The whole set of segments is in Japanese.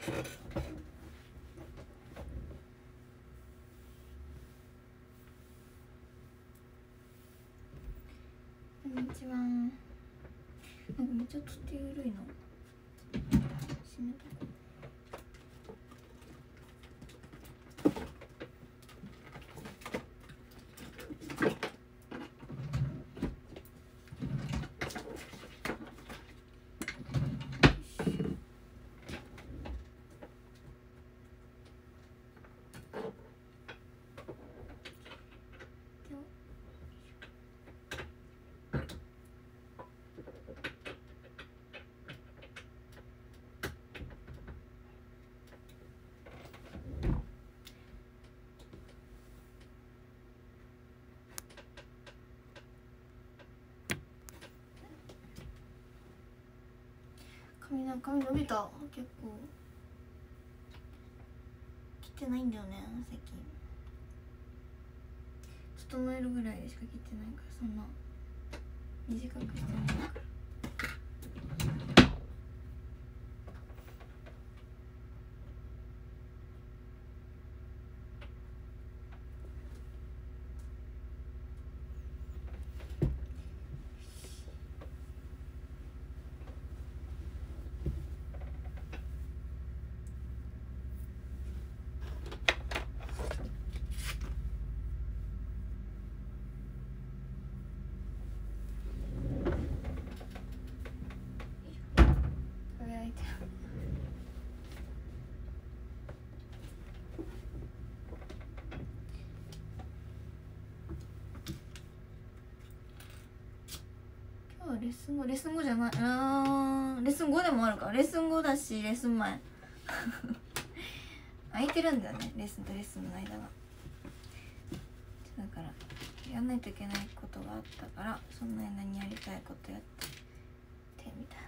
こんにちは。なんかめっちゃ取っ手緩いの。閉めとこう。髪伸びた。結構切ってないんだよね最近。整えるぐらいしか切ってないから、そんな短くしてないから。レッスン後じゃない。レッスン後でもあるか。レッスン後だしレッスン前空いてるんだよね、レッスンとレッスンの間が。だからやんないといけないことがあったから、その間にやりたいことやってみたい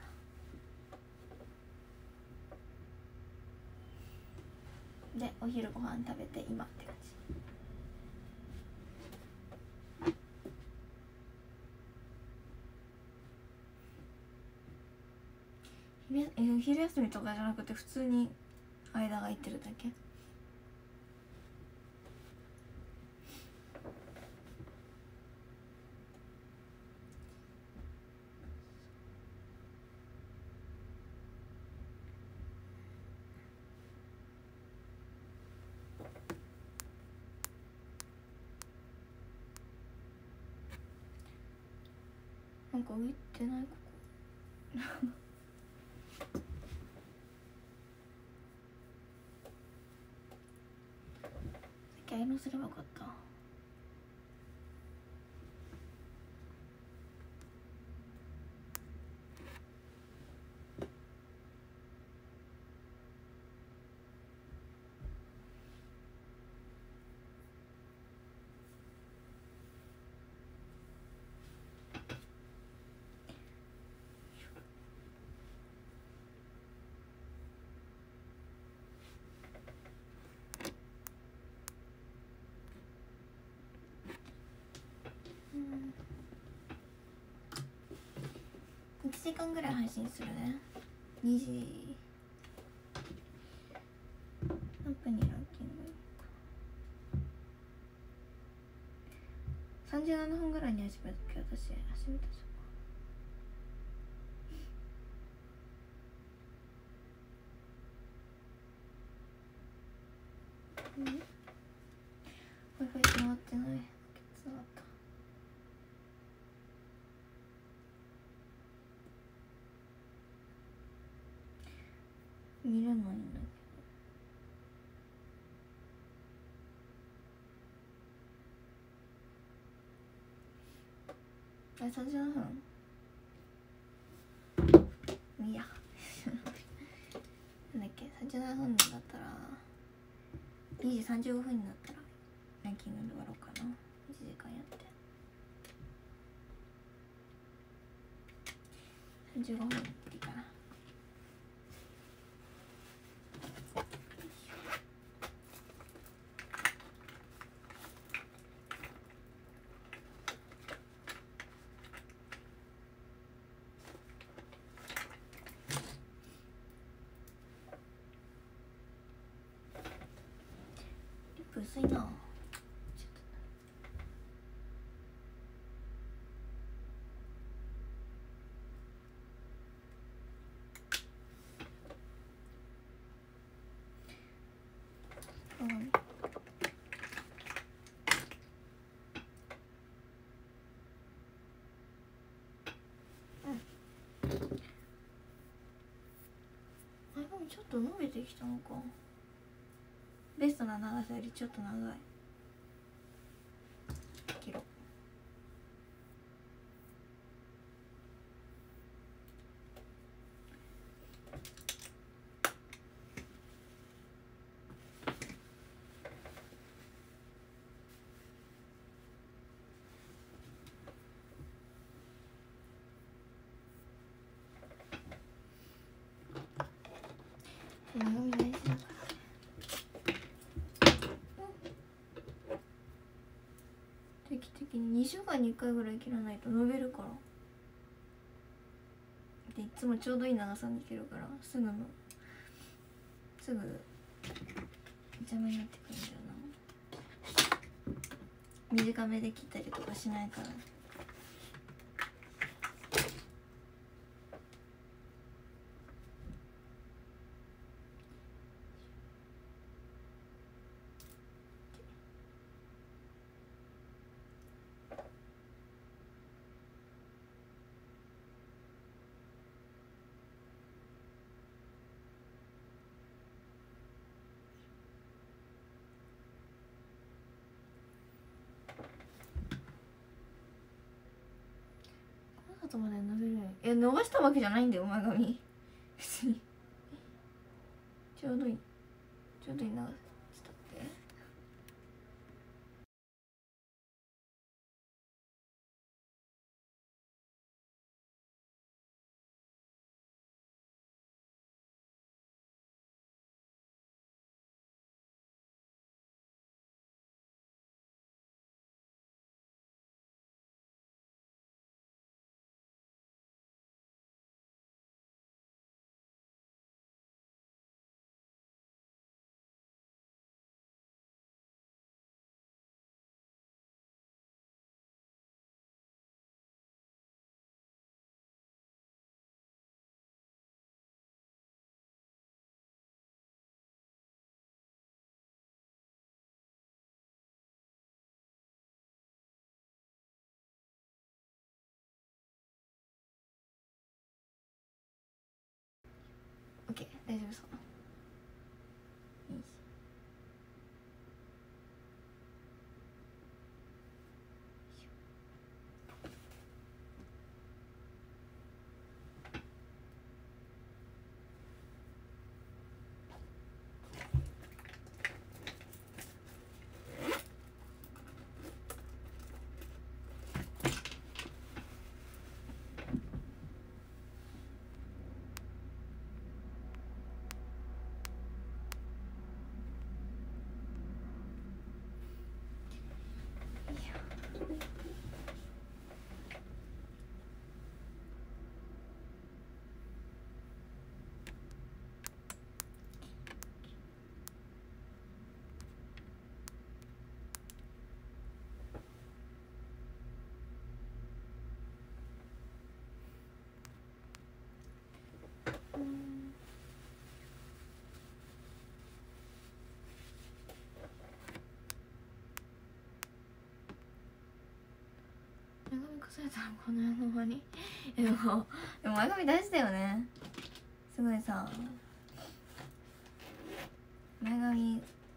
な。でお昼ご飯食べて今って感じ。昼休みとかじゃなくて普通に間が空いてるだけ。なんか浮いてないここアイロンすればよかった。1時間ぐらい配信するね。2時何分にランキング37分ぐらいに始めたっけ。私始めたじゃん。Wi-Fi つながってない。つながった。見れないんだけど。37分いいやなんだっけ、37分だったら2時35分になったらランキングで終わろうかな。1時間やって35分いいかな。 プ薄いな。ちょっと伸びてきたのか。ベストな長さよりちょっと長い。切ろう。長み大事だからね。定期的に2週間に1回ぐらい切らないと伸びるから。でいつもちょうどいい長さに切るからすぐ邪魔になってくるんだよな。短めで切ったりとかしないから。この後まで伸びる。いや伸ばしたわけじゃないんだよ前髪。別にちょうどいい長さ伝って。オッケー大丈夫そう。前髪かされたらこの世の間にでも前髪大事だよね。すごいさ前髪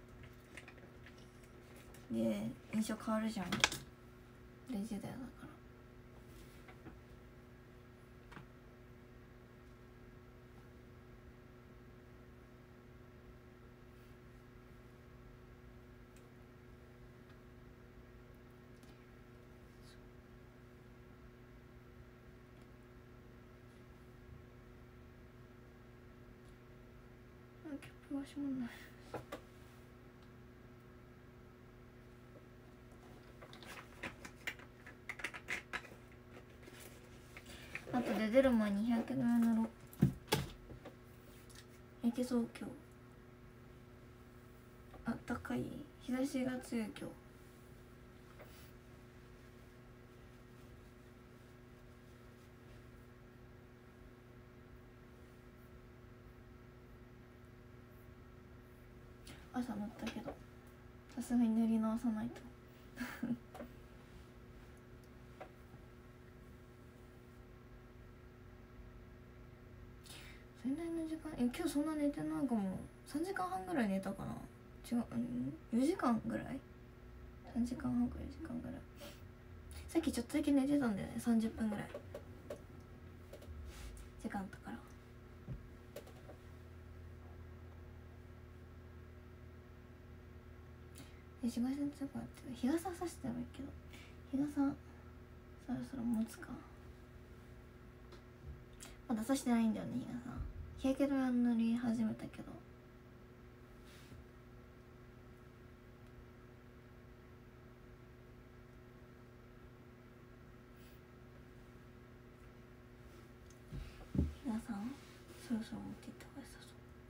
で印象変わるじゃん。大事だよだから。キャップがしまんない。あとで出る前に日焼け止め塗ろう。いけそう今日。 あったかい、日差しが強い今日。朝塗ったけどさすがに塗り直さないとそれなりの時間、今日そんな寝てないかも。3時間半ぐらい寝たかな。違う、4時間ぐらい、3時間半か4時間ぐらい。さっきちょっとだけ寝てたんだよね、30分ぐらい時間あったから。紫外線強くなってる。日傘さしてもいいけど、日傘そろそろ持つか。まださしてないんだよね日傘。日焼け止め塗り始めたけど、日傘そろそろ持っていった方が良さそう。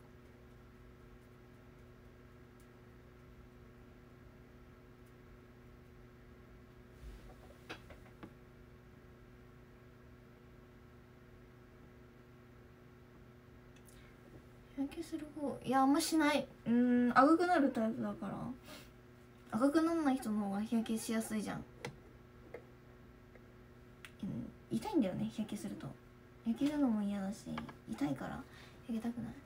日焼けする方、いやあんましない。赤くなるタイプだから。赤くならない人の方が日焼けしやすいじゃん。痛いんだよね日焼けすると。焼けるのも嫌だし痛いから焼けたくない。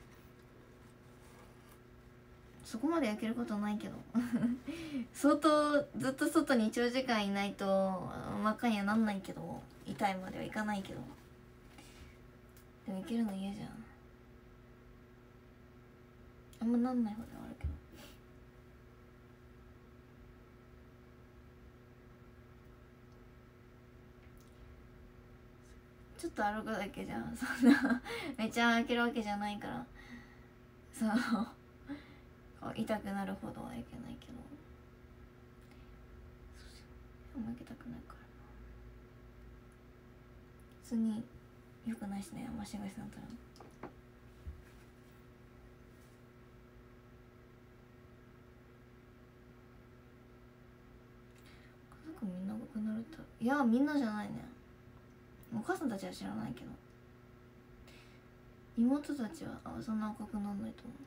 そこまで焼けることないけど相当ずっと外に長時間いないと真っ赤にはなんないけど、痛いまではいかないけど、でも焼けるの嫌じゃん。あんまなんない方ではあるけど。ちょっと歩くだけじゃん、そんなめっちゃ焼けるわけじゃないから、そう痛くなるほどはいけないけど、負けたくないからな。普通に良くないしね、紫外線当たるの。家族みんな赤くなると、いやみんなじゃないね。お母さんたちは知らないけど、妹たちはそんな赤くなんないと思う。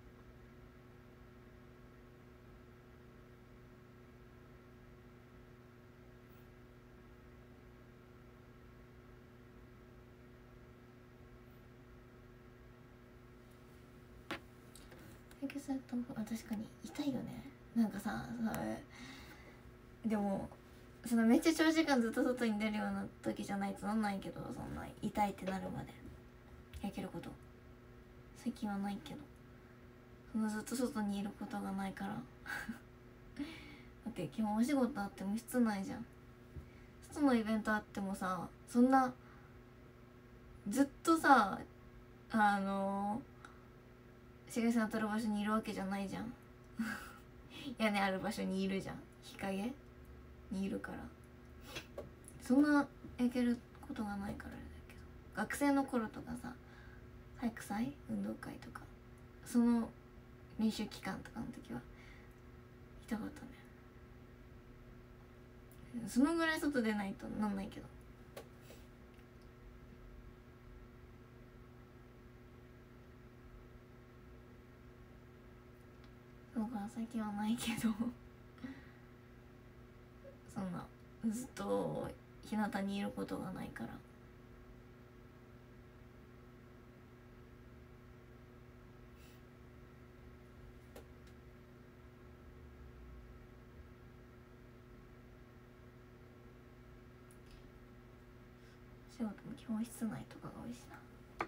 日焼けされた方が確かに痛いよね。なんかさ、でもそのめっちゃ長時間ずっと外に出るような時じゃないとなんないけど、そんな痛いってなるまで焼けること最近はないけど、そのずっと外にいることがないからだって基本お仕事あっても室内じゃん。外のイベントあってもさ、そんなずっとさ紫外線当たる場所にいるわけじゃないじゃん屋根ある場所にいるじゃん、日陰にいるから、そんな焼けることがないからあれだけど、学生の頃とかさ、体育祭運動会とかその練習期間とかの時は痛かったね。そのぐらい外出ないとなんないけど、だから最近はないけどそんなずっと日向にいることがないから。仕事も基本室内とかが多いしな。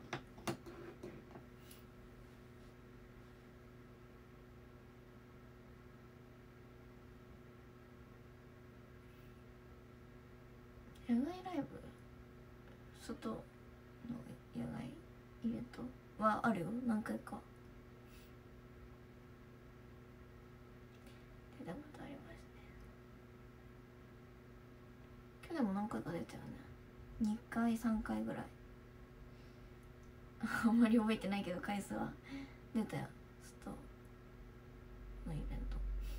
野外ライブ、外の野外イベントはあるよ、何回か出たことありますね。去年も何回か出たよね、2回3回ぐらいあんまり覚えてないけど回数は出たよ。ちょっとのイベント。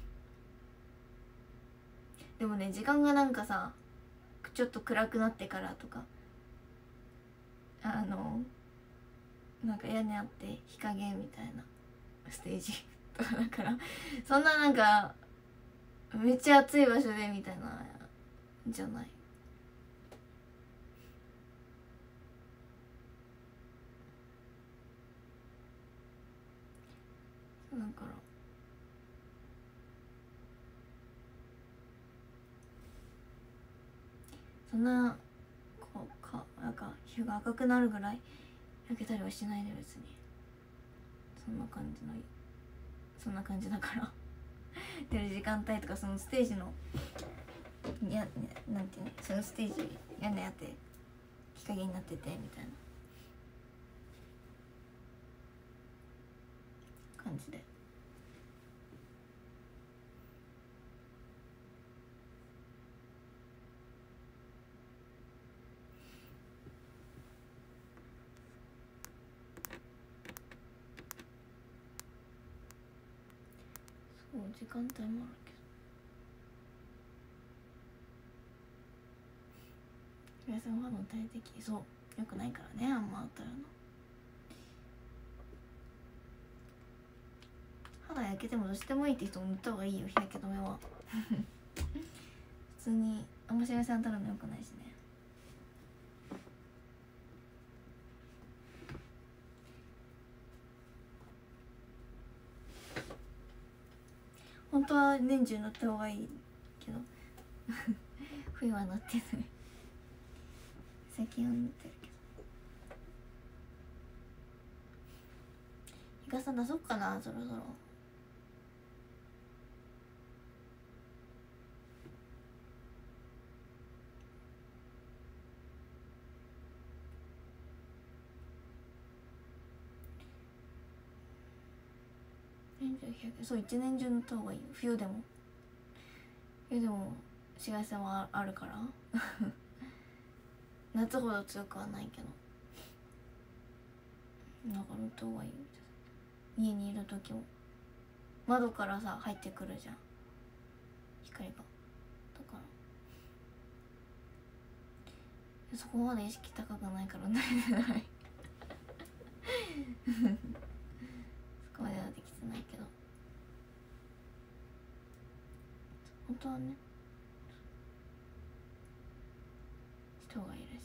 でもね、時間がなんかさちょっと暗くなってからとか、なんか屋根あって日陰みたいなステージとかだから、そんななんかめっちゃ暑い場所でみたいなじゃない。だからそんなこうかなんか皮膚が赤くなるぐらい焼けたりはしないで、別にそんな感じだから出る時間帯とか、そのステージのなんていうの、そのステージ屋根あって日陰になっててみたいな感じで。そう時間帯もあるけど、皆さんはの体的そうよくないからね、あんま当たるの。肌焼けてもどうしてもいいって人も塗った方がいいよ、日焼け止めは普通にあんま紫外線当たるのよくないしね。本当は年中塗った方がいいけど冬は塗ってない最近は塗ってるけど。日傘出そっかな、そろそろ。年中日焼け、そう一年中塗った方がいいよ、冬でも紫外線はあるから夏ほど強くはないけど、なんか塗った方がいいよ。家にいる時も窓からさ入ってくるじゃん、光が。だからそこまで意識高くないから塗れてないそこまではできてないけど、本当はね人がいるし。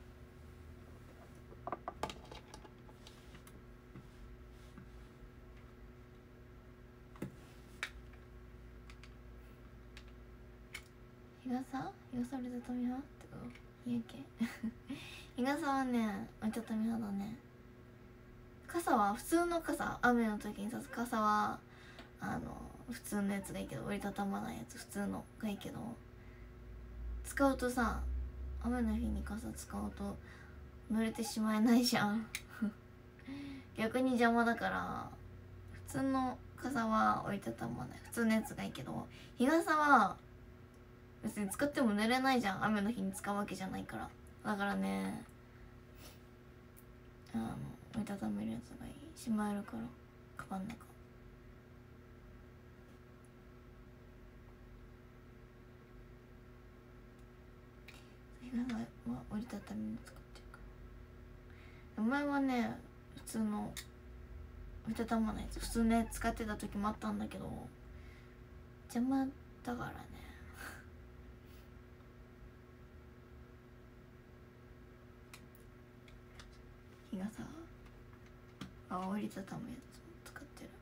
日傘折りたたみ派ってこと日焼け日傘はね折りたたみ派だね。傘は普通の傘、雨の時にさす傘は普通のやつがいいけど、折りたたまないやつ普通のがいいけど、使うとさ、雨の日に傘使うと濡れてしまえないじゃん逆に邪魔だから、普通の傘は折りたたまない普通のやつがいいけど、日傘は別に使っても濡れないじゃん、雨の日に使うわけじゃないから。だからね、折りたためるやつがいい、しまえるから、カバンの中。日傘は折りたたみの使ってるから。前はね普通の折りたたまないやつ普通ね使ってた時もあったんだけど、邪魔だからね日傘折りたたむやつも使ってる。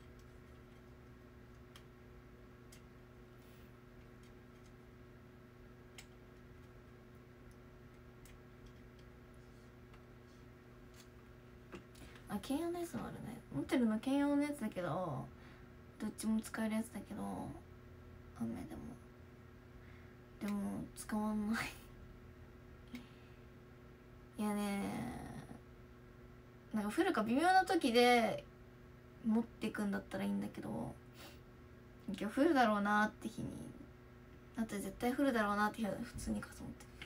兼用のやつもあるね。持ってるの兼用のやつだけど、どっちも使えるやつだけど、雨でも使わないいやね、なんか降るか微妙な時で持ってくんだったらいいんだけど、今日降るだろうなって日に、だって絶対降るだろうなって日は普通に傘持ってる。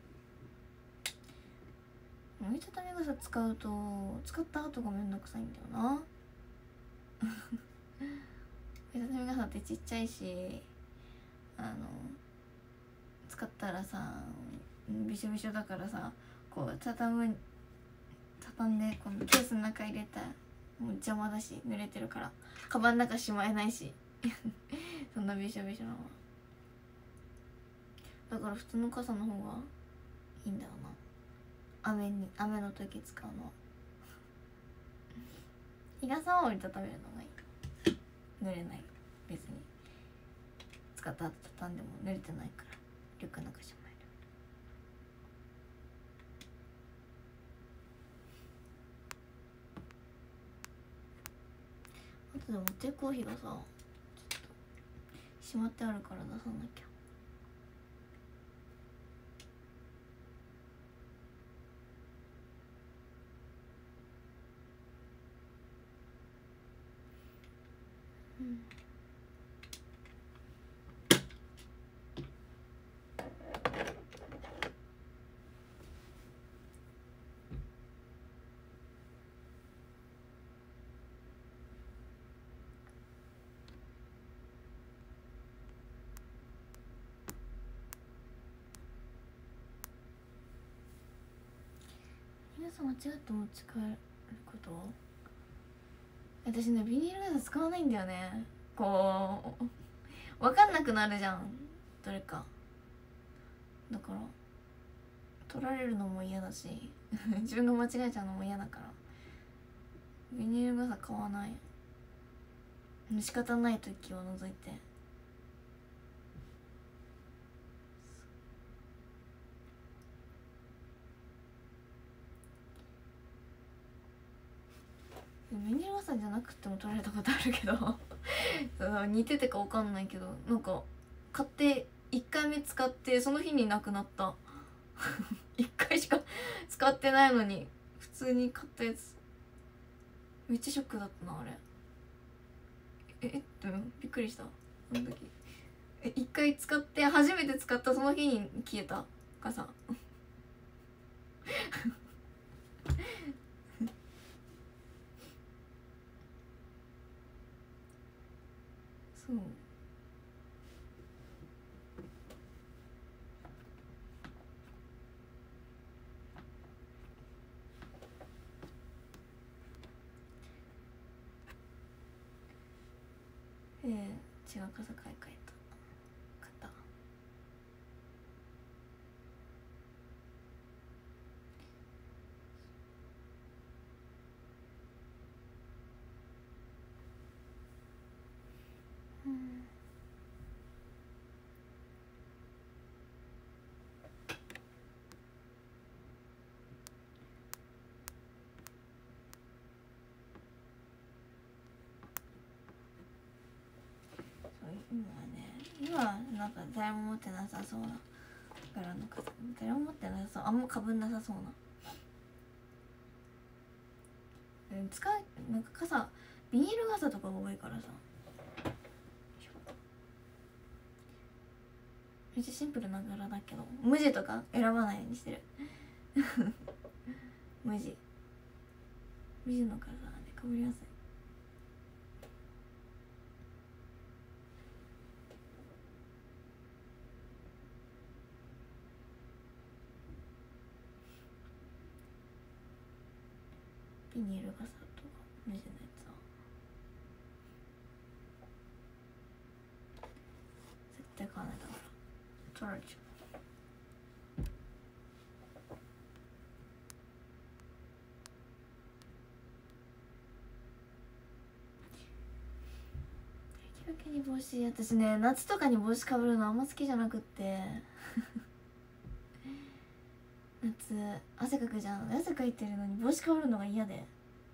折りたたみ傘使うと使った後がめんどくさいんだよな折り傘ってちっちゃいし、使ったらさびしょびしょだからさ、こう畳んでこのケースの中入れたらもう邪魔だし、濡れてるからカバンの中しまえないしそんなびしょびしょなの。だから普通の傘の方がいいんだよな、雨の時使うのは。日傘は折りたためるのがいい、濡れない、別に使った後畳んでも濡れてないからリュックの中しまえる。あとで持ってるコーヒーがさちょっとしまってあるから出さなきゃ。うん、皆さん間違って持ち帰ること？私ねビニール傘使わないんだよね。こう分かんなくなるじゃん、どれか。だから取られるのも嫌だし自分が間違えちゃうのも嫌だからビニール傘買わない。仕方ない時を除いて。ビニール傘じゃなくても取られたことあるけど似ててか分かんないけど、なんか買って1回目使ってその日になくなった1回しか使ってないのに普通に買ったやつ、めっちゃショックだったなあれ。びっくりした。その時1回使って初めて使ったその日に消えた傘そう。違う傘買い替えた。買った。うん。今はなんか誰も持ってなさそうな柄の傘、誰も持ってなさそう、あんまかぶんなさそうな。なんか傘ビニール傘とかが多いからさ、めっちゃシンプルな柄だけど無地とか選ばないようにしてる無地の傘なんでかぶりやすい。ビニール傘とか無地のやつは絶対買わないだから取られちゃう。日焼けに帽子、私ね夏とかに帽子かぶるのあんま好きじゃなくって夏汗かくじゃん、汗かいてるのに帽子かぶるのが嫌で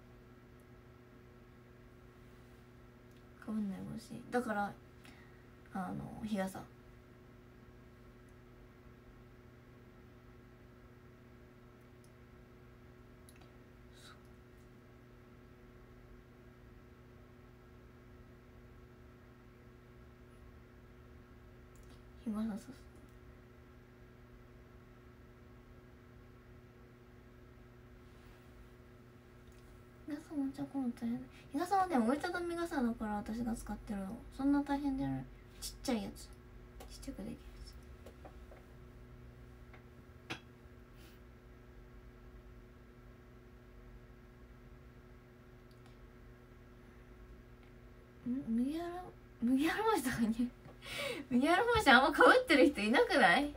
かぶんない帽子だから、日傘。日傘さす。皆さん持ち運ぶの大変。日傘はでも折りたたみ傘だから私が使ってるの。そんな大変じゃない。ちっちゃいやつ、ちっちゃくできるやつ。麦わら帽子とかに麦わら帽子あんまかぶってる人いなくない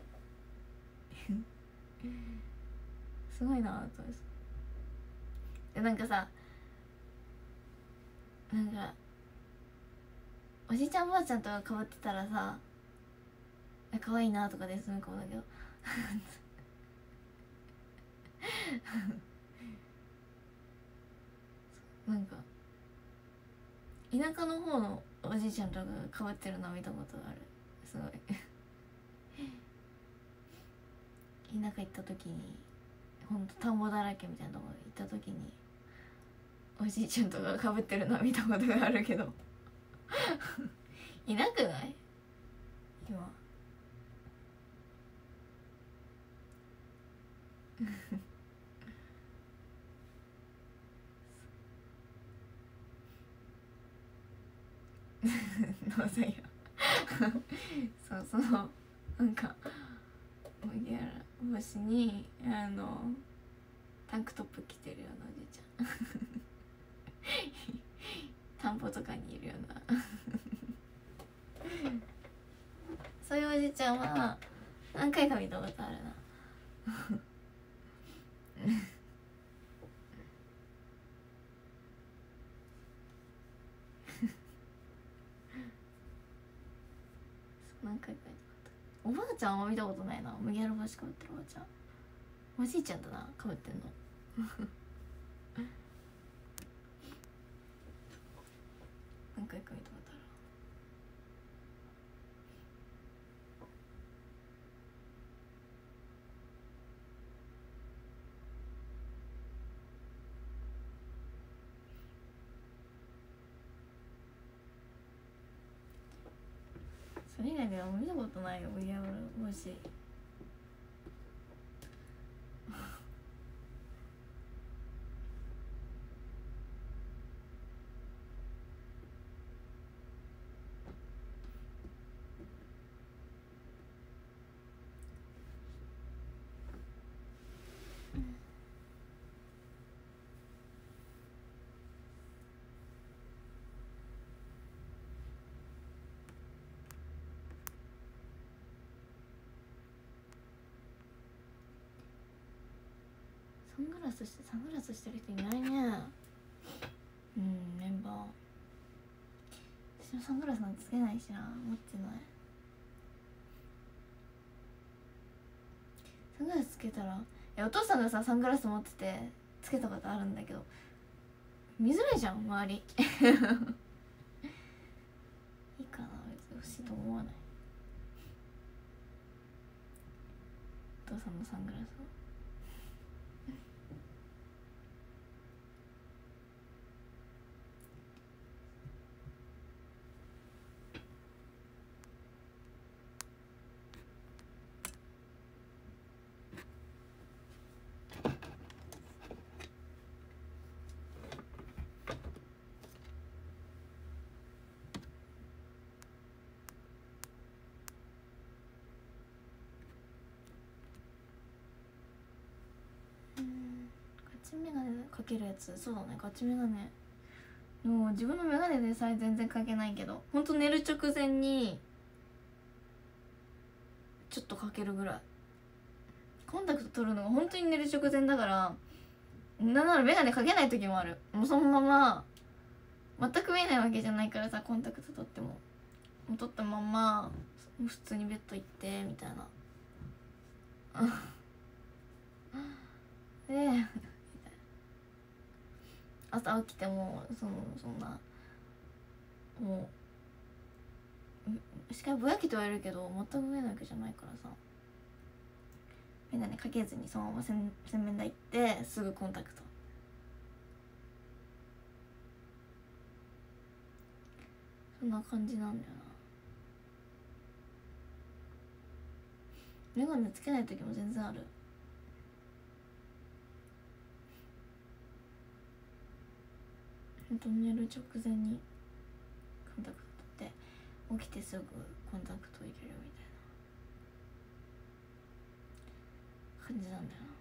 すごいなと思って。でなんかさ、なんかおじいちゃんおばあちゃんとかかぶってたらさ可愛いなとかで済むかもだけどなんか田舎の方のおじいちゃんとかがかぶってるの見たことがある。すごい田舎行った時にほんと田んぼだらけみたいなとこ行った時におじいちゃんとかがかぶってるのは見たことがあるけどいなくない今どうせよそうそのなんか麦わら帽子にタンクトップ着てるようなおじいちゃん田んぼとかにいるようなそういうおじちゃんは何回か見たことあるな何回か見たこと。おばあちゃんは見たことないな。麦わら帽子かぶってるおばあちゃん。おじいちゃんだなかぶってんの何回か見たことある。それ以外では見たことないよ麦わら帽子サングラスしてる人いないね。メンバー私もサングラスなんてつけないしな。持ってない。サングラスつけたらお父さんがさサングラス持っててつけたことあるんだけど見づらいじゃん周りいいかな別に欲しいと思わない。お父さんのサングラスをガチメガネかけるやつ。そうだねガチメガネ。もう自分のメガネでさえ全然かけないけどほんと寝る直前にちょっとかけるぐらい。コンタクト取るのが本当に寝る直前だからなんならメガネかけない時もある。もうそのまま全く見えないわけじゃないからさコンタクト取ってもう取ったまんま普通にベッド行ってみたいなで朝起きてもそんなもう視界ぼやけてはいるけど全く見えないわけじゃないからさメガネかけずにそのまま洗面台行ってすぐコンタクト。そんな感じなんだよな。メガネつけない時も全然ある。 と寝る直前にコンタクト取って起きてすぐコンタクト入れるみたいな感じなんだよ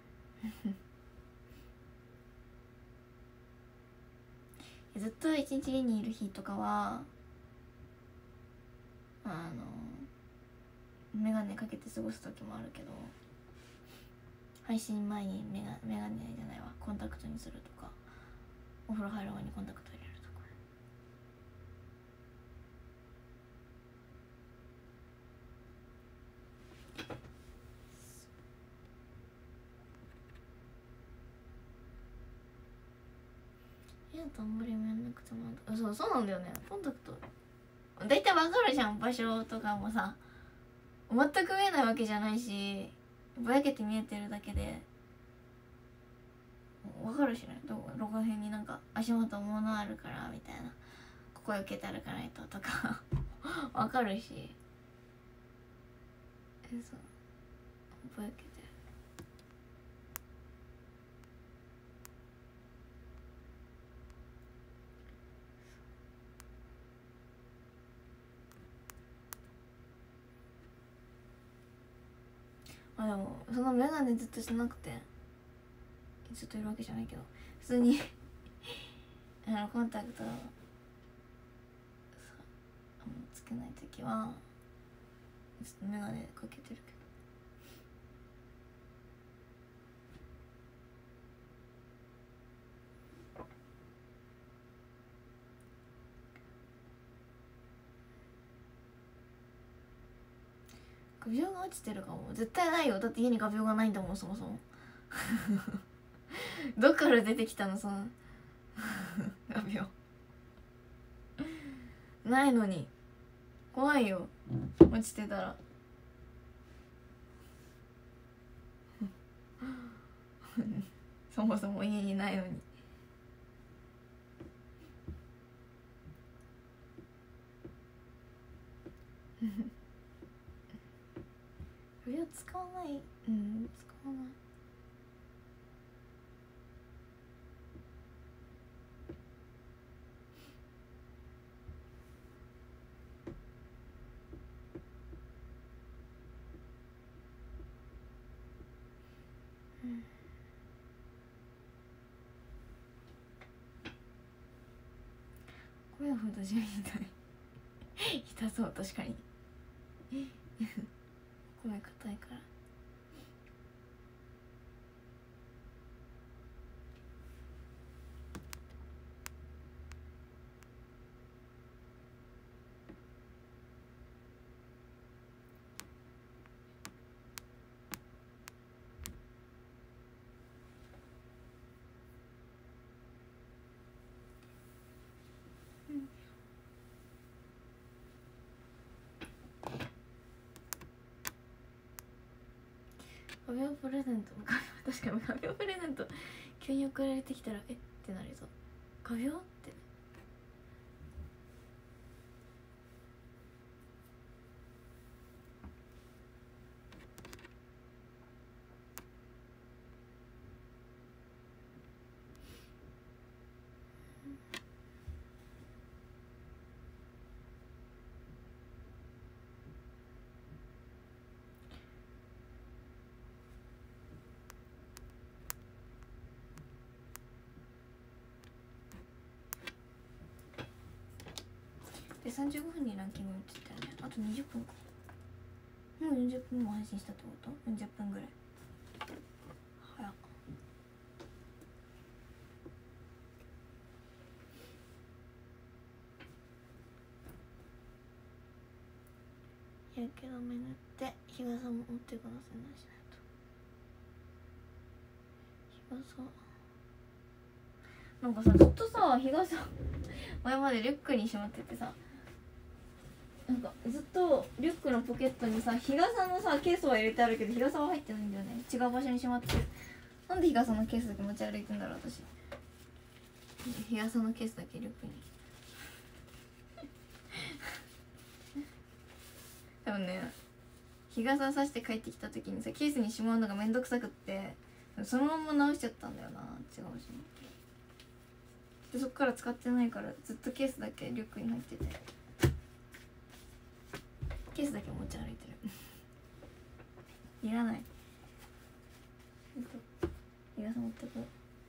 なずっと一日家にいる日とかはメガネかけて過ごす時もあるけど、配信前にメガネじゃないわ、コンタクトにするとか、お風呂入る前にコンタクト入れるとか。いやあんまりめんどくてもそうなんだよね。コンタクトだいたいわかるじゃん、場所とかもさ。全く見えないわけじゃないし、ぼやけて見えてるだけでわかるしね。どこら辺になんか足元物あるからみたいな、ここ避けて歩かないととかわかるし、そうぼやけてる。でもそのメガネずっとしてなくてずっといるわけじゃないけど、普通にコンタクトつけないときはちょっとメガネかけてるけど、画鋲が落ちてるかも。絶対ないよ、だって家に画鋲がないんだもん、そもそもどっから出てきたの、その画鋲ないのに怖いよ、落ちてたらそもそも家にないのに画鋲使わない、使わない。米をふと地味みたい痛そう、確かに米硬いから。画鋲プレゼント、確かに画鋲プレゼント急に送られてきたらえってなりそう。画鋲ってで35分にランキングって言ったよね。あと20分か。もう40分も配信したってこと？ 40 分ぐらい。早っ。日焼け止め塗って日傘も持ってくださいなしないと。日傘なんかさ、ずっとさ、日傘前までリュックにしまっててさ、なんかずっとリュックのポケットにさ、日傘のさケースは入れてあるけど日傘は入ってないんだよね。違う場所にしまってる。なんで日傘のケースだけ持ち歩いてんだろう私。日傘のケースだけリュックに多分ね、日傘さして帰ってきた時にさケースにしまうのがめんどくさくってそのまま直しちゃったんだよな、違う場所に。 でそっから使ってないからずっとケースだけリュックに入ってて、ケースだけ持ち歩いてるいらない。日傘持ってこう。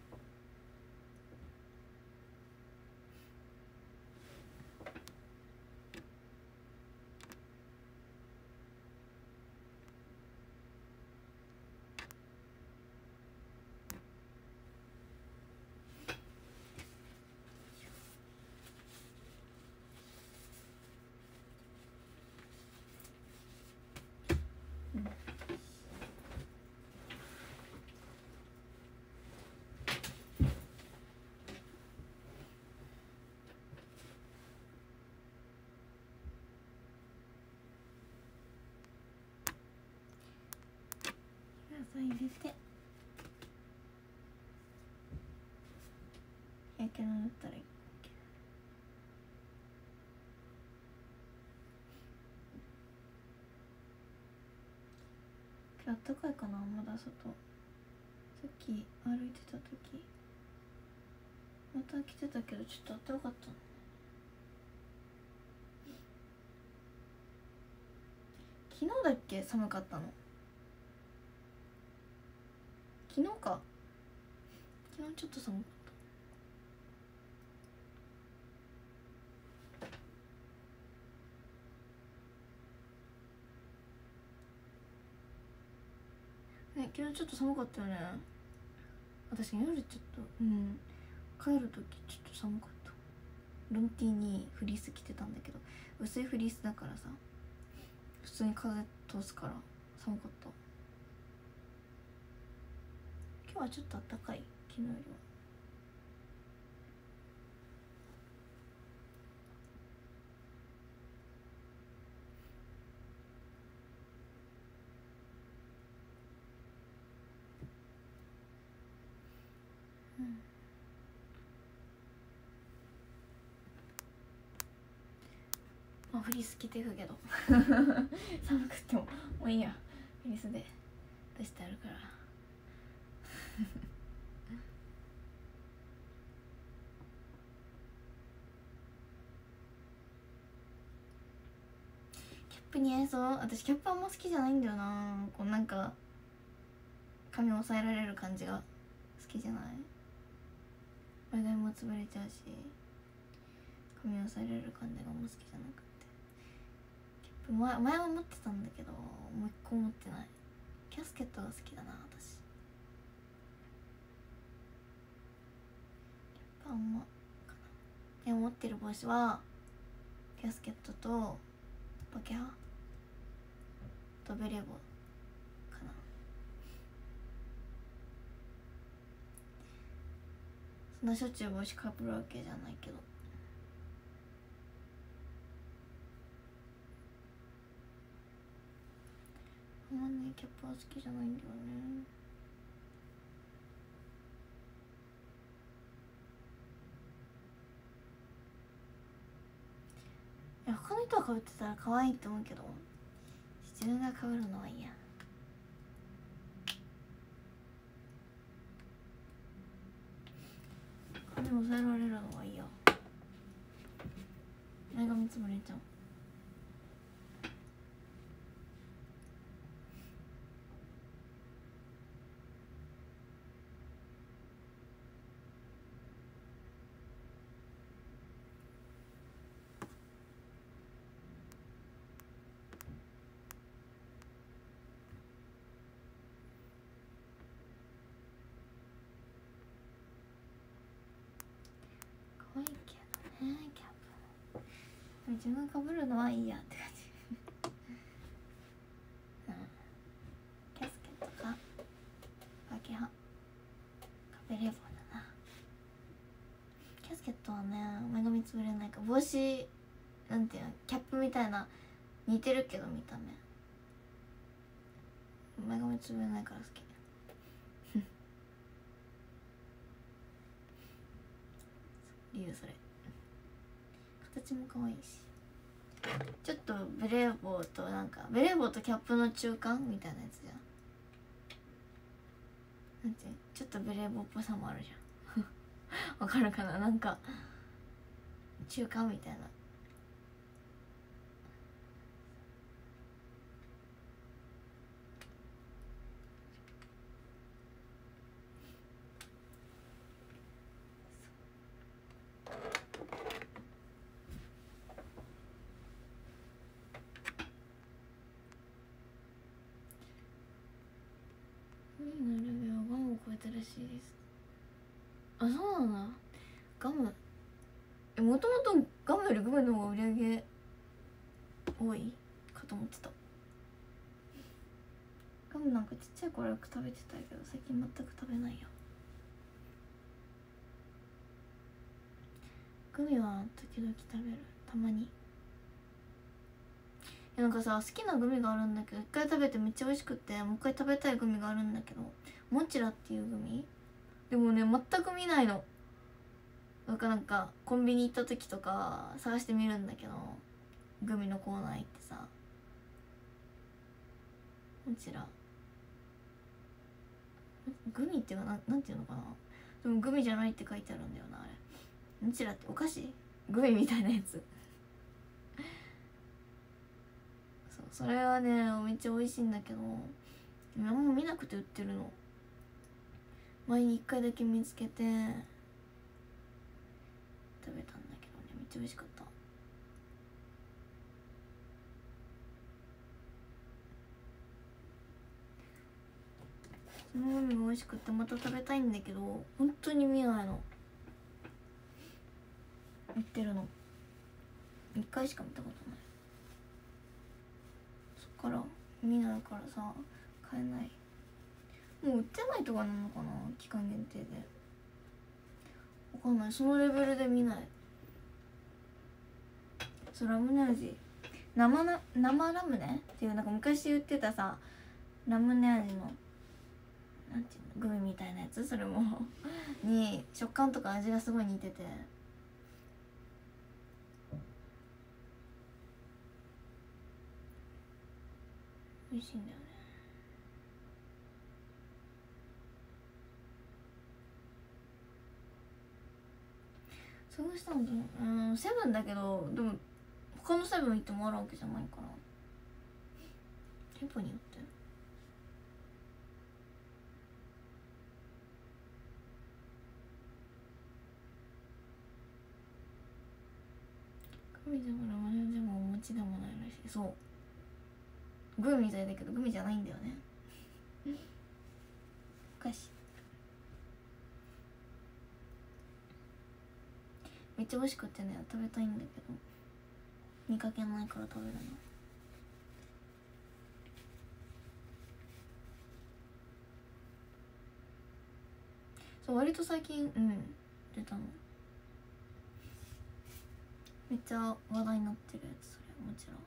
入れて日焼け止め塗ったらいい。今日あったかいかな。まだ外さっき歩いてた時また来てたけどちょっとあったかかったの。昨日だっけ寒かったの。昨日か。昨日ちょっと寒かった。昨日ちょっと寒かったよね。私夜ちょっと帰る時ちょっと寒かった。ロンティーにフリース着てたんだけど薄いフリースだからさ普通に風通すから寒かった。今日はちょっと暖かい昨日よりは。まあフリース着ていくけど寒くてももういいや。フリースで出してあるからキャップ似合いそう。私キャップあんま好きじゃないんだよな。こうなんか髪押さえられる感じが好きじゃない。前髪も潰れちゃうし髪押さえられる感じがあんま好きじゃなくて、キャップ前は持ってたんだけどもう一個持ってない。キャスケットが好きだな私。キャップあんまかな。でも持ってる帽子はキャスケットとバケハとベレー帽かな。そんなしょっちゅう帽子かぶるわけじゃないけど。あんまねキャップは好きじゃないんだよね。いや他の人がかぶってたら可愛いって思うけど自分がかぶるのはいいや。髪押さえられるのはいいや。前髪つぶれちゃう。可愛いけどねキャップ。自分がかぶるのはいいやって感じキャスケットかバケハかベレー帽だな。キャスケットはね前髪つぶれないから帽子なんていうのキャップみたいな似てるけど見た目前髪つぶれないから好き理由それ。形も可愛いしちょっとベレー帽となんかベレー帽とキャップの中間みたいなやつじゃん。なんてちょっとベレー帽っぽさもあるじゃんわかるかな、なんか中華みたいな。グミのレベルはガムを超えたらしいです。あ、そうなんだ。ガムもともとガムよりグミの方が売り上げ多いかと思ってた。ガムなんかちっちゃい頃よく食べてたけど最近全く食べないよ。グミは時々食べる、たまに。いやなんかさ、好きなグミがあるんだけど一回食べてめっちゃ美味しくってもう一回食べたいグミがあるんだけど、モチラっていうグミでもね全く見ないの。なんかコンビニ行った時とか探してみるんだけど、グミのコーナー行ってさ、モチラグミっていうかなんていうのかな、でもグミじゃないって書いてあるんだよなあれ。モチラってお菓子、グミみたいなやつそれはねめっちゃ美味しいんだけど、あんま見なくて売ってるの。前に1回だけ見つけて食べたんだけどね、めっちゃ美味しかった。そのグミが美味しくってまた食べたいんだけど本当に見ないの。売ってるの1回しか見たことない。そっから見ないからさ買えない。もう売ってないとかなのかな、期間限定で。わかんない、そのレベルで見ない。そう、ラムネ味、生ラムネっていうなんか昔売ってたさラムネ味のなんていうのグミみたいなやつ、それもに食感とか味がすごい似てて美味しいんだよね。探したのセブンだけど、でも他のセブン行ってもあるわけじゃないから店舗によってグミでもラムネでもお餅でもないらしい。そうグミみたいだけどグミじゃないんだよねお菓子めっちゃ美味しくってね食べたいんだけど見かけないから食べるの。そう割と最近出たの。めっちゃ話題になってるやつ、それもちろん。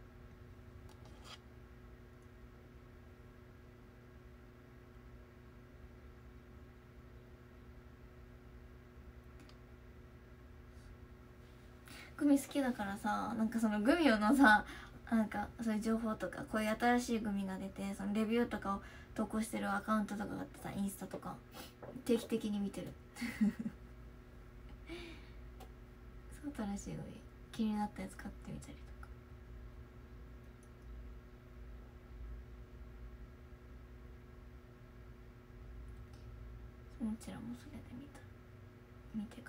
グミ好きだからさ、なんかそのグミのさ、なんかそういう情報とかこういう新しいグミが出てそのレビューとかを投稿してるアカウントとかがあってさ、インスタとか定期的に見てるそう新しいグミ気になったやつ買ってみたりとか。もちろんもそれで見て買った。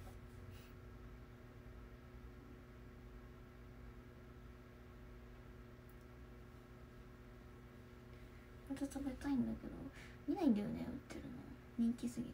また食べたいんだけど見ないんだよね売ってるの、人気すぎて。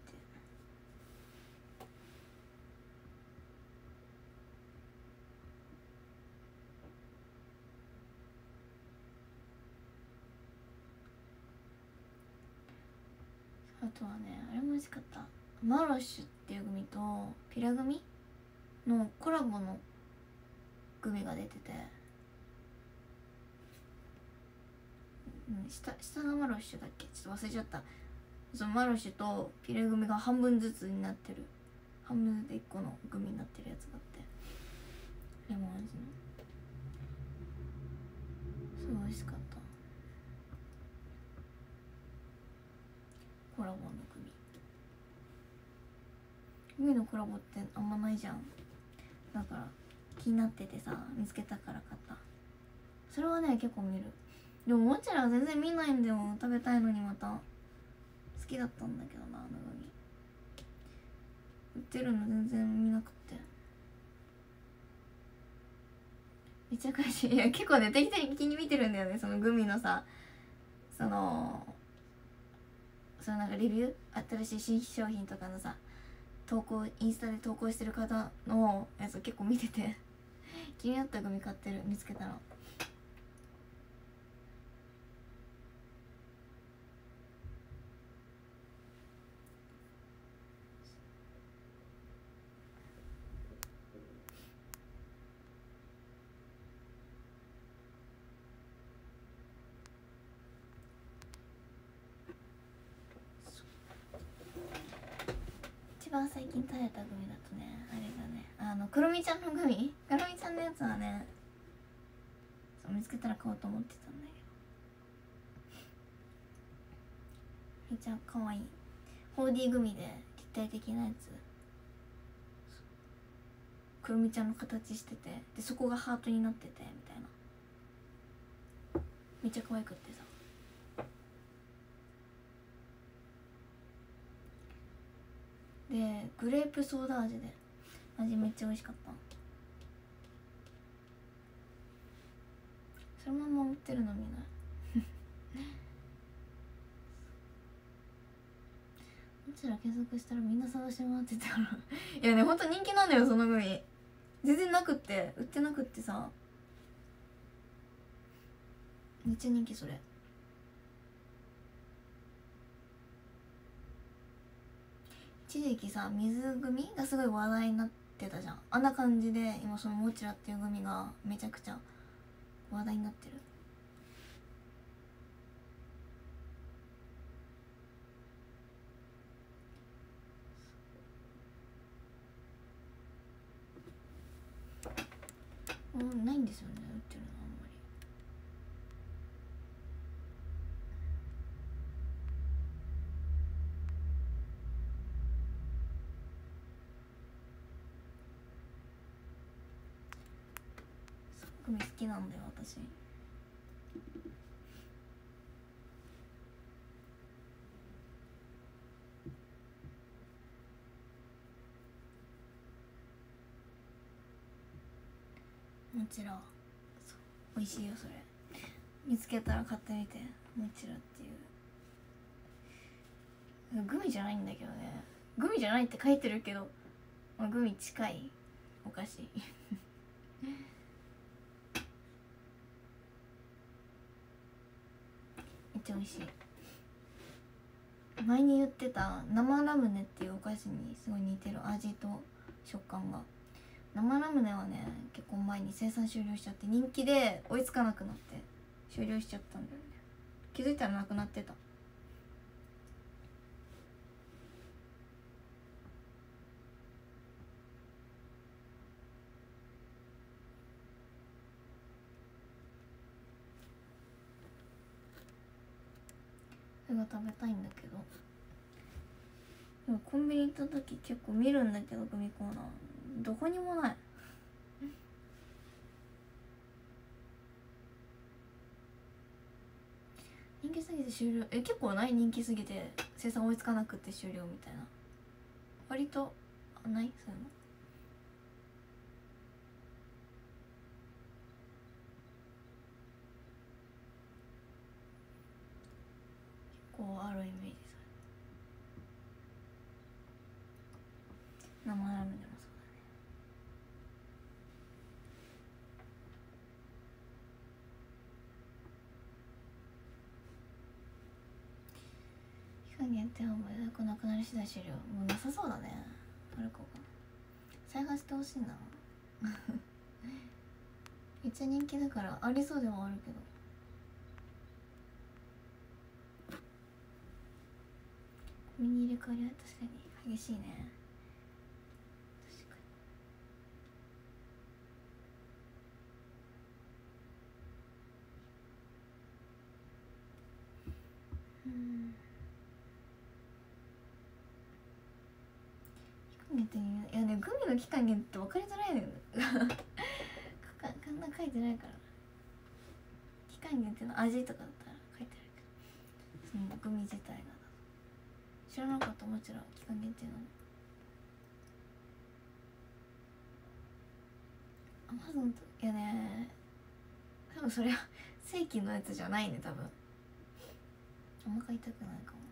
あとはねあれも美味しかった、マロッシュっていうグミとピラグミのコラボのグミが出てて、下がマロッシュだっけ、ちょっと忘れちゃった。そのマロッシュとピラグミが半分ずつになってる、半分で1個のグミになってるやつがあって、レモン味のすごい美味しかった。コラボのグミグミのコラボってあんまないじゃん。だから気になっててさ、見つけたから買った。それはね結構見る。でもモチラは全然見ないんだよ。食べたいのに。また好きだったんだけどな、あのグミ売ってるの全然見なくて。めっちゃ悔しい。いや結構ね定期的に見てるんだよね、そのグミのさ、そのなんかレビュー、新しい新商品とかのさ投稿、インスタで投稿してる方のやつを結構見てて気になったグミ買ってる、見つけたら。一番最近食べたグミだとね、あれだね、くるみちゃんのグミ、くるみちゃんのやつはね、見つけたら買おうと思ってたんだけど、めっちゃ可愛い 4D グミで立体的なやつ、くるみちゃんの形してて、でそこがハートになっててみたいな、めっちゃ可愛くってさ。でグレープソーダ味で味めっちゃ美味しかった。そのまま売ってるの見ないどちら検索したらみんな探し回ってたからいやね、ほんと人気なんだよそのグミ。全然なくって、売ってなくってさ、めっちゃ人気それ。一時期さ水グミがすごい話題になってたじゃん。あんな感じで今そのモチラっていうグミがめちゃくちゃ話題になってる。ないんですよね、売ってるのあんまり。グミ好きなんだよ私。もちろん美味しいよそれ。見つけたら買ってみて、もちろんっていう。グミじゃないんだけどね、グミじゃないって書いてるけど、まあ、グミ近いお菓子めっちゃ美味しい。前に言ってた生ラムネっていうお菓子にすごい似てる味と食感が。生ラムネはね結構前に生産終了しちゃって、人気で追いつかなくなって終了しちゃったんだよね。気づいたらなくなってた。それが食べたいんだけど、でもコンビニ行った時結構見るんだけどグミコーナーどこにもない。人気すぎて終了。結構ない、人気すぎて生産追いつかなくて終了みたいな。割とない、そういうの。結構あるイメージ。生ラムネもそうだね。期間限定販売早くなくなり次第終了。もうなさそうだね。あるかな、再販してほしいなめっちゃ人気だからありそうではあるけど。コンビニ入れ替わりは確かに激しいね。確かに。期間限定に、いやね、グミの期間限定って分かりづらいのよこんな書いてないから。期間限定の味とかだったら書いてあるけど、そのグミ自体が知らなかった。もちろん期間限定なの。アマゾンと、いやね、多分それは正規のやつじゃないね、多分。あんま買いたくないかも。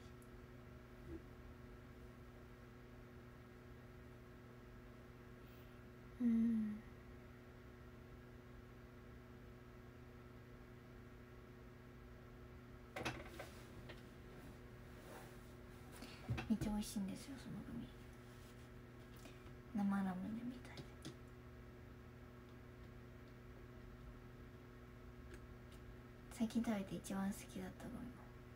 めっちゃ美味しいんですよ、そのグミ。生ラムネみたいで。最近食べて一番好きだったグミ。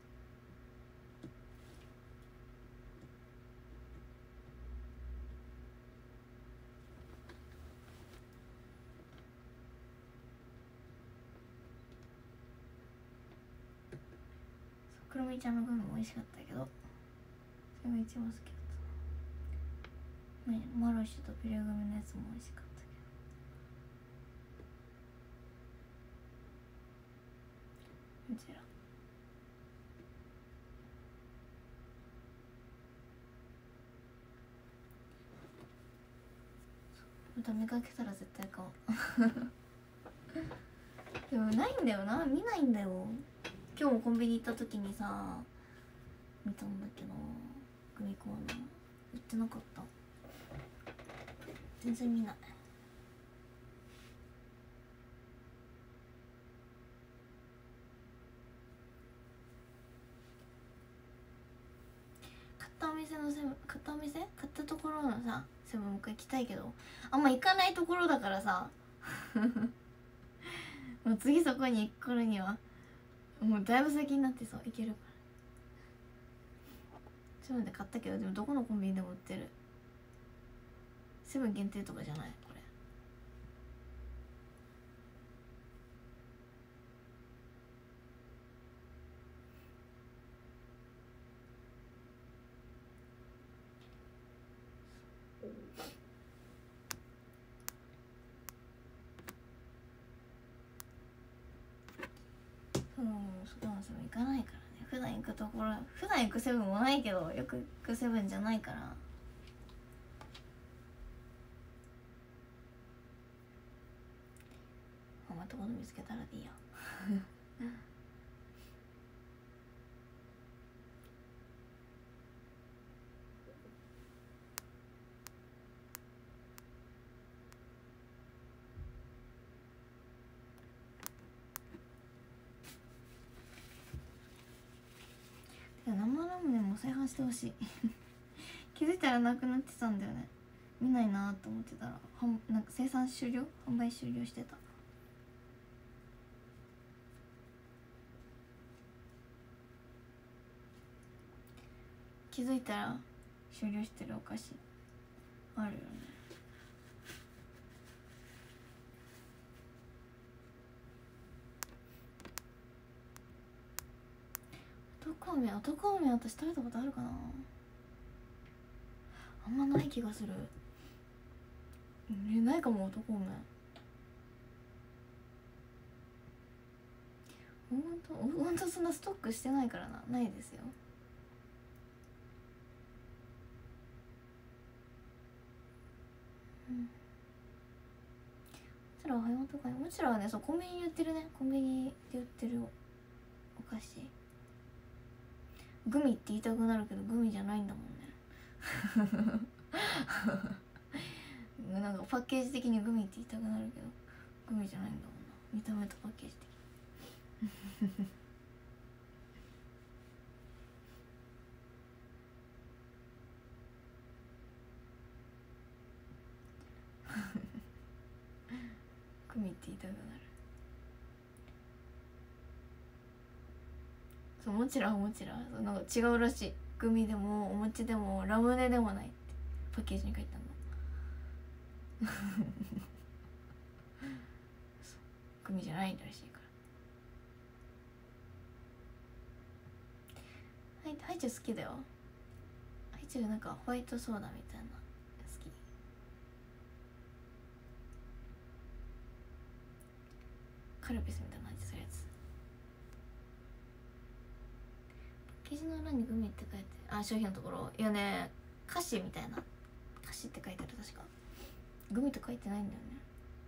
くるみちゃんのグミも美味しかったけど、それが一番好きだったね。マロッシュとピュレグミのやつも美味しかったけど、こちらまた見かけたら絶対買おうでもないんだよな、見ないんだよ。今日もコンビニ行った時にさ見たんだけど、グミコーナー売ってなかった。全然見ない。買ったお店のセブン、買ったところのさセブンもう一回行きたいけど、あんま行かないところだからさもう次そこに行く頃にはもうだいぶ先になってさ、行けるから。セブンで買ったけど、でもどこのコンビニでも売ってる。セブン限定とかじゃない、これ。そこのセブン行かないからね。普段行くところ、普段行くセブンもないけど、よく行くセブンじゃないから。また今度見つけたらでいいや生ラムネも再販してほしい気づいたらなくなってたんだよね。見ないなと思ってたらなんか生産終了、販売終了してた。気づいたら終了してるお菓子あるよね。男梅私食べたことあるかな。あんまない気がする。ないかも。男梅ほんとそんなストックしてないからな。ないですよ。もちろんはね、そうコンビニで売ってるね。コンビニで売ってるお菓子。グミって言いたくなるけどグミじゃないんだもんねなんかパッケージ的にグミって言いたくなるけどグミじゃないんだもんな、見た目とパッケージ的グミって言いたくなる。そう、もちろんそうなんか違うらしい。グミでもお餅でもラムネでもないってパッケージに書いてあるのグミじゃないらしいから。ハイチュウ好きだよ。ハイチュウなんかホワイトソーダみたいなカルピスみたいな味するやつ。パッケージの裏にグミって書いて、あ、商品のところ、いやね、菓子みたいな、菓子って書いてある。確かグミと書いてないんだよね。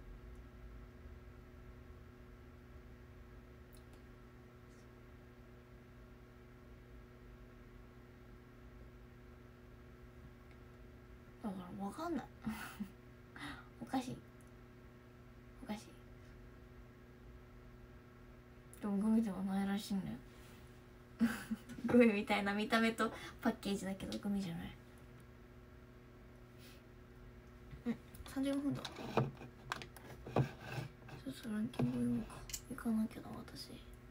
だから分かんないおかしいおかしい。でもグミではないらしいんだよグミみたいな見た目とパッケージだけどグミじゃない。うん、35分だ。そろそろランキング読むか。行かなきゃな私。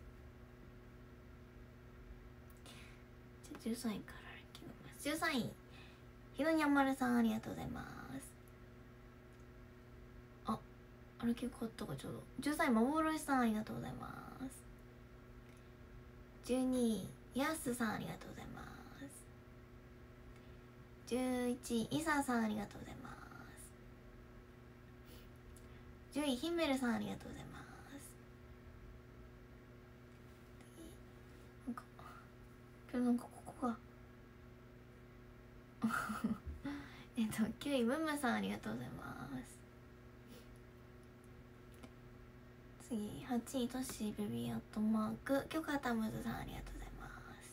じゃあ13位からランキングます。13位ひろにゃんまるさん、ありがとうございます。あれ結構あったか。ちょうど13位まぼろしさん、ありがとうございます。12位やすさん、ありがとうございます。11位いささん、ありがとうございます。10位ひめるさん、ありがとうございます。なんかけどなんかここが9位むむさん、ありがとうございます。次8位トッシーベビーアットマーク許可たむずさん、ありがとうございます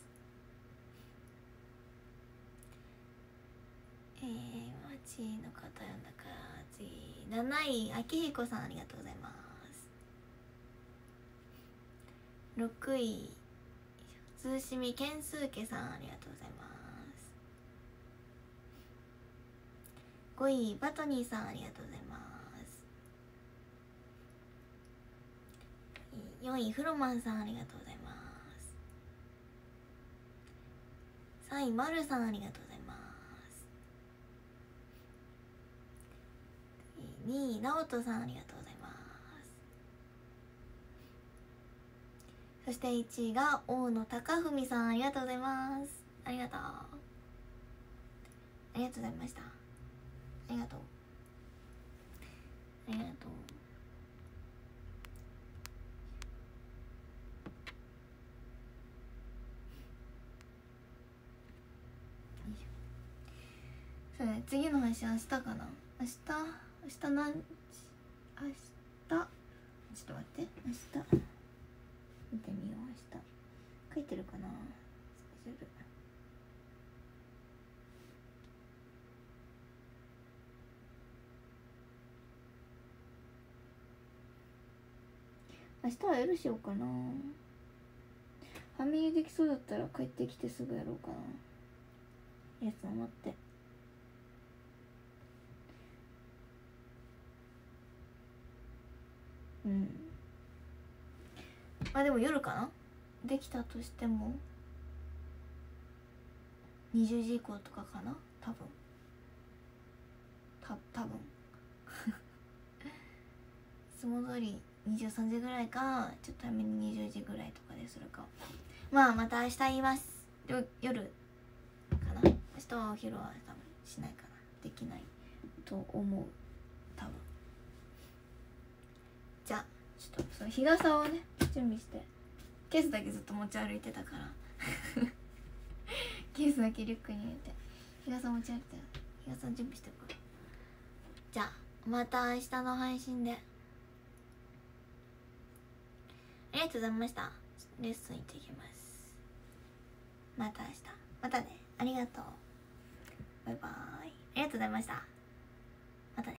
。8位の方よんだから、次7位あきひこさん、ありがとうございます。6位つしみけんすうけさん、ありがとうございます。5位バトニーさん、ありがとうございます。4位フロマンさん、ありがとうございます。3位まるさん、ありがとうございます。2位なおとさん、ありがとうございます。そして1位が大野貴文さん、ありがとうございます。ありがとう、ありがとうございました。ありがとう、ありがとう。そうね、次の配信明日かな。明日何時、明日ちょっと待って、明日見てみよう。明日書いてるかな、スケジュール。明日は夜しようかな。ファミリーできそうだったら帰ってきてすぐやろうかな。やつを待って。うん、まあでも夜かな。できたとしても20時以降とかかな、多分いつも通り23時ぐらいか、ちょっと早めに20時ぐらいとかでするか。まあまた明日言います。夜かな。明日はお昼は多分しないかな、できないと思う、多分。じゃあちょっとその日傘をね準備して、ケースだけずっと持ち歩いてたからケースだけリュックに入れて日傘持ち歩いて、日傘準備してるから。じゃあまた明日の配信で。ありがとうございました。レッスン行ってきます。また明日、またね。ありがとう、バイバーイ。ありがとうございました。